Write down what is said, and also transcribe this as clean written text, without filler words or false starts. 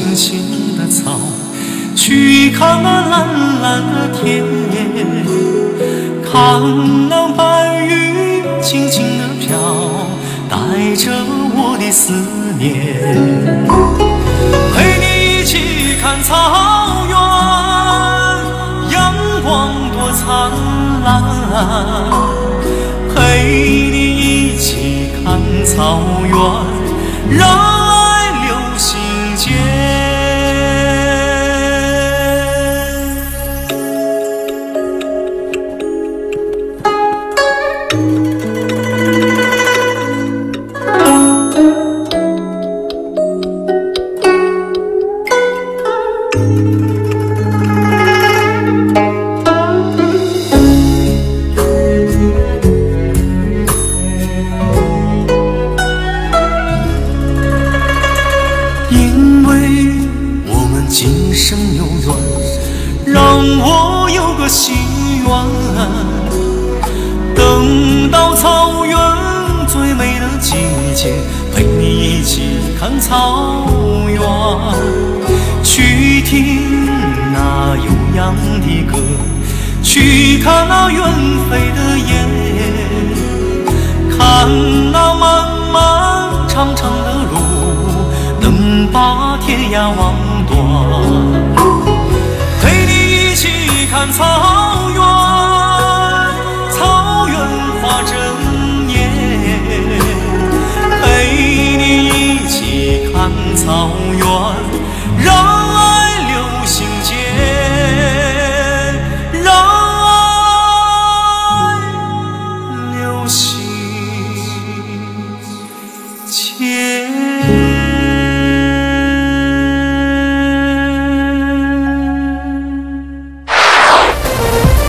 青青的草，去看那蓝蓝的天，看那白云轻轻地飘，带着我的思念。陪你一起看草原，阳光多灿烂。陪你一起看草原，让爱流心间。今生有缘，让我有个心愿，等到草原最美的季节，陪你一起看草原，去听那悠扬的歌，去看那远飞的雁，看那漫漫长长的路，能把天涯望断。陪你一起看草